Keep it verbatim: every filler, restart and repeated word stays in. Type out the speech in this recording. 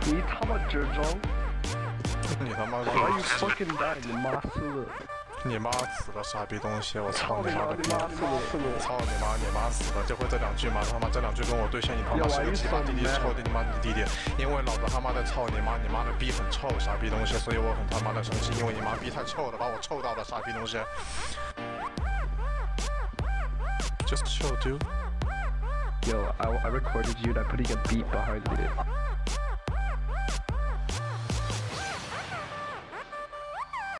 你他妈智障！ 你他妈的 ！Why you fucking die？你妈死了！ 你妈死了，傻逼东西！我操你妈的逼！ 操你妈！你妈死了！就会这两句嘛？他妈这两句跟我对象，你他妈是个鸡巴弟弟，臭的你妈的弟弟！因为老子他妈的操你妈！你妈的逼很臭，傻逼东西！所以我很他妈的生气，因为你妈逼太臭了，把我臭到了，傻逼东西！ Just chill, dude. Yo, I, I recorded you and I putting a beat behind it.